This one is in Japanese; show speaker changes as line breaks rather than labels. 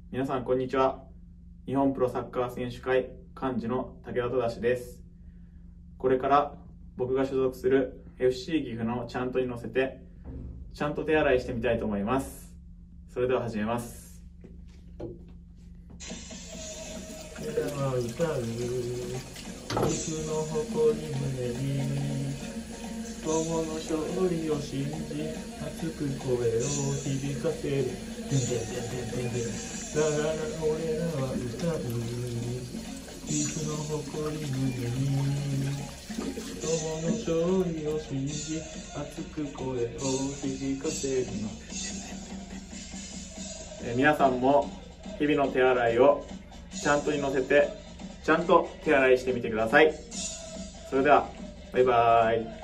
皆さんこんにちは。日本プロサッカー選手会幹事の武田忠です。これから僕が所属する FC 岐阜のチャントに乗せてちゃんと手洗いしてみたいと思います。それでは始めます。
歌う岐阜の誇り胸に友の勝利を信じ熱く声を響かせるだから俺らは歌う岐阜の誇り胸に友の勝利を信じ熱く声を響かせるの。
皆さんも日々の手洗いをちゃんとに乗せてちゃんと手洗いしてみてください。それではバイバーイ。